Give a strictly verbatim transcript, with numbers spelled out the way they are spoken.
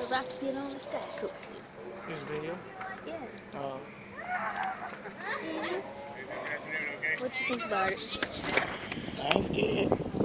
rocket on the sky coaster. This video? Yeah. Uh, hmm What you think about it? I ain't scared.